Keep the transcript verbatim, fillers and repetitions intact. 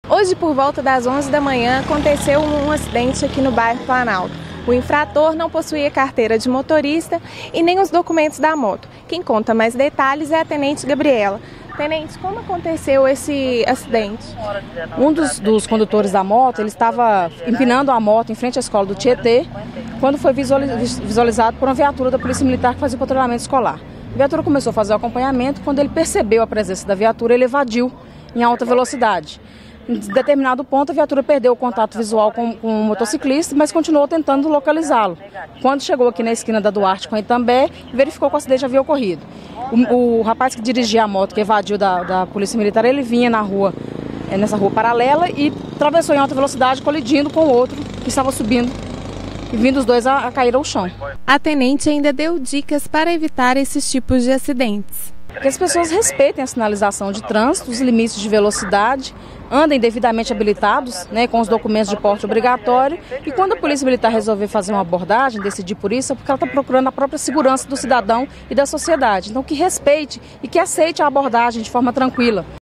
Hoje, por volta das onze da manhã, aconteceu um acidente aqui no bairro Planalto. O infrator não possuía carteira de motorista e nem os documentos da moto. Quem conta mais detalhes é a Tenente Gabriela. Tenente, como aconteceu esse acidente? Um dos, dos condutores da moto, ele estava empinando a moto em frente à escola do Tietê, quando foi visualizado por uma viatura da Polícia Militar que fazia o patrulhamento escolar. A viatura começou a fazer o acompanhamento, quando ele percebeu a presença da viatura, ele evadiu em alta velocidade. Em determinado ponto, a viatura perdeu o contato visual com, com o motociclista, mas continuou tentando localizá-lo. Quando chegou aqui na esquina da Duarte com a Itambé, verificou que o acidente havia ocorrido. O, o rapaz que dirigia a moto, que evadiu da, da Polícia Militar, ele vinha na rua, nessa rua paralela e atravessou em alta velocidade, colidindo com o outro que estava subindo e vindo os dois a, a cair ao chão. A tenente ainda deu dicas para evitar esses tipos de acidentes. Que as pessoas respeitem a sinalização de trânsito, os limites de velocidade, andem devidamente habilitados, né, com os documentos de porte obrigatório, e quando a Polícia Militar resolver fazer uma abordagem, decidir por isso, é porque ela está procurando a própria segurança do cidadão e da sociedade. Então que respeite e que aceite a abordagem de forma tranquila.